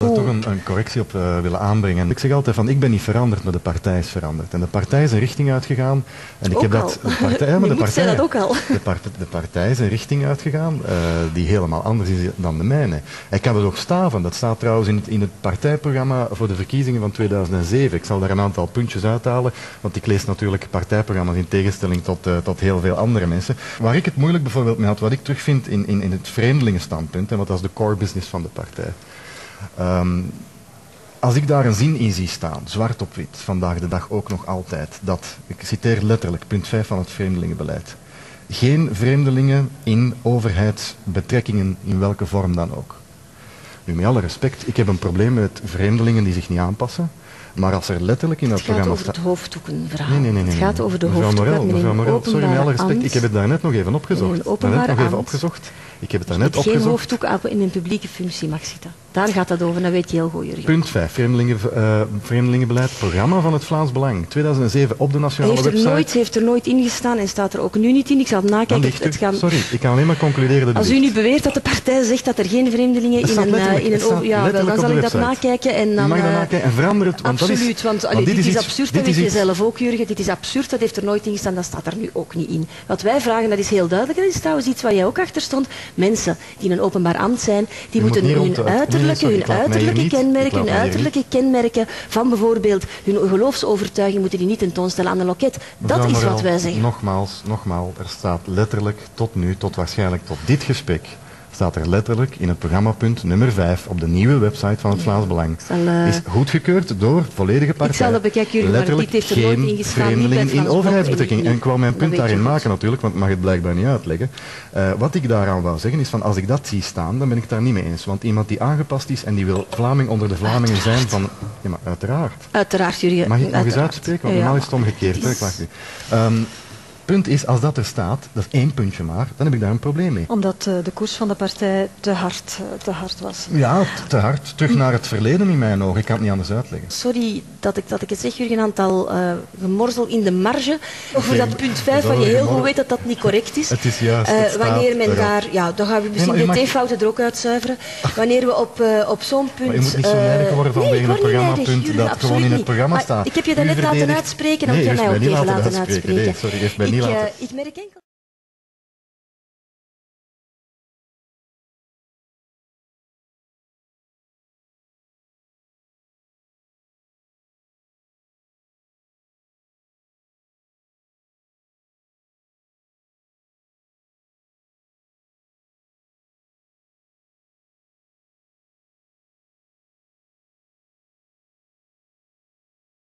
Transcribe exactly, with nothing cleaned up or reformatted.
Ik zou toch een, een correctie op uh, willen aanbrengen. Ik zeg altijd van, ik ben niet veranderd, maar de partij is veranderd. En de partij is een richting uitgegaan. En ik ook heb al. dat. De partij, ja, maar de partij, dat ook al. De, part, de partij is een richting uitgegaan uh, die helemaal anders is dan de mijne. Ik kan het ook staven. Dat staat trouwens in het, in het partijprogramma voor de verkiezingen van tweeduizend zeven. Ik zal daar een aantal puntjes uithalen, want ik lees natuurlijk partijprogramma's in tegenstelling tot, uh, tot heel veel andere mensen. Waar ik het moeilijk bijvoorbeeld mee had, wat ik terugvind in, in, in het vreemdelingenstandpunt, en wat dat is de core business van de partij. Um, als ik daar een zin in zie staan, zwart op wit, vandaag de dag ook nog altijd, dat, ik citeer letterlijk, punt vijf van het vreemdelingenbeleid. Geen vreemdelingen in overheidsbetrekkingen, in welke vorm dan ook. Nu, met alle respect, ik heb een probleem met vreemdelingen die zich niet aanpassen. Maar als er letterlijk in dat het gaat programma over het hoofddoekenverhaal. Nee, nee, nee, nee. Het gaat over de mevrouw hoofddoeken. Morel, mevrouw Morel, sorry, met alle respect, ik heb het daarnet nog even opgezocht. Daarnet nog even opgezocht. Ik heb het daarnet opgezocht. geen hoofddoek in een publieke functie mag zitten. Daar gaat dat over, dat weet je heel goed, Jurgen. Punt vijf, vreemdelingen, uh, vreemdelingenbeleid, programma van het Vlaams Belang, tweeduizend zeven op de nationale heeft er website. Nooit, heeft er nooit ingestaan en staat er ook nu niet in. Ik zal het nakijken. Het, het gaan... Sorry, ik kan alleen maar concluderen dat Als u nu beweert dat de partij zegt dat er geen vreemdelingen in een, uh, in een over... Ja, wel, dan zal ik dat nakijken en dan... U mag dat nakijken en verander het, want absoluut, dat is... want, allee, want dit, dit is iets, absurd, dit dat weet je iets... zelf ook, Jurgen. Dit is absurd, dat heeft er nooit in gestaan, dat staat er nu ook niet in. Wat wij vragen, dat is heel duidelijk, dat is trouwens iets waar jij ook achter stond. Mensen die in een openbaar ambt zijn, die u moeten hun de... uiterlijke, nee, sorry, hun uiterlijke kenmerken, hun uiterlijke niet. kenmerken van bijvoorbeeld hun geloofsovertuiging moeten die niet tentoonstellen aan een loket. Dat Mevrouw is Morel, wat wij zeggen. Nogmaals, nogmaals, er staat letterlijk tot nu, tot waarschijnlijk tot dit gesprek, staat er letterlijk in het programmapunt nummer vijf op de nieuwe website van het Vlaams Belang. Zal, uh, is goedgekeurd door volledige partij. Ik zal dat bekijken, Jurgen, maar dit heeft er nooit in gestaan. Vreemdelingen in overheidsbetrekking. En ik wou mijn punt daarin goed. maken natuurlijk, want ik mag het blijkbaar niet uitleggen. Uh, wat ik daaraan wou zeggen is van, als ik dat zie staan, dan ben ik het daar niet mee eens. Want iemand die aangepast is en die wil Vlaming onder de Vlamingen uiteraard. zijn van... Ja, maar uiteraard. Uiteraard, Jurgen. Mag ik nog eens uiteraard. uitspreken? Want Ja, normaal ja. is het omgekeerd. Hè? Ik wacht u. Um, punt is, als dat er staat, dat is één puntje maar, dan heb ik daar een probleem mee. Omdat uh, de koers van de partij te hard, uh, te hard was. Ja, te hard. Terug naar het verleden in mijn ogen. Ik kan het niet anders uitleggen. Sorry dat ik, dat ik het zeg, Jurgen, een aantal uh, gemorzel in de marge. Over Okay, dat punt vijf, waar je heel goed weet dat dat niet correct is. Het is juist, uh, het staat wanneer men erop. daar, ja, dan gaan we misschien nee, de mag... T-fouten er ook uitzuiveren. Wanneer we op, uh, op zo'n punt... Maar je moet niet zo nijdig worden vanwege nee, een programmapunt dat gewoon in het programma maar staat. Ik heb je daarnet laten uitspreken, dan moet nee, je mij ook even laten uitspreken. uitspreken. Nee, sorry, heeft mij niet ik, laten. uh, ik merk enkel...